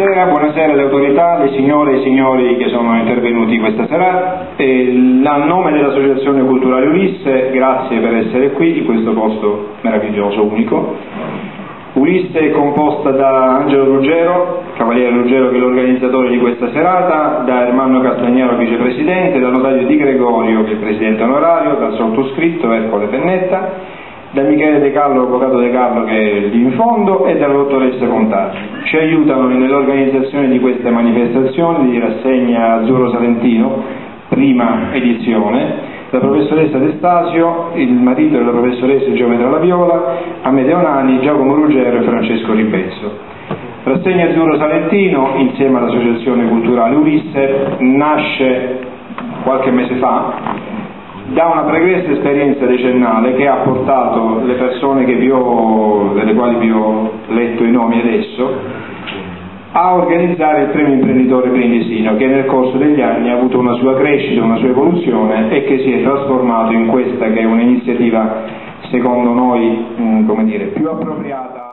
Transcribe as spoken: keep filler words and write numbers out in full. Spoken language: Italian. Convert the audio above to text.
Buonasera, buonasera alle autorità, alle signore e ai signori che sono intervenuti questa sera. E, a nome dell'Associazione Culturale Ulisse, grazie per essere qui in questo posto meraviglioso, unico. Ulisse è composta da Angelo Ruggero, Cavaliere Ruggero che è l'organizzatore di questa serata, da Ermanno Castagnaro, vicepresidente, da Notaio Di Gregorio che è il presidente onorario, dal sottoscritto Ercole Pennetta, da Michele De Carlo, avvocato De Carlo che è lì in fondo, e dalla dottoressa Contaggi. Ci aiutano nell'organizzazione di queste manifestazioni di rassegna Azzurro Salentino, prima edizione, la professoressa D'Estasio, il marito della professoressa Geometra Laviola, Amedeo Nani, Giacomo Ruggero e Francesco Ribezzo. Rassegna Azzurro Salentino, insieme all'Associazione Culturale Ulisse, nasce qualche mese fa da una pregressa esperienza decennale che ha portato le persone che vi ho, delle quali vi ho letto i nomi adesso, a organizzare il premio imprenditore brindisino, che nel corso degli anni ha avuto una sua crescita, una sua evoluzione e che si è trasformato in questa che è un'iniziativa secondo noi, come dire, più appropriata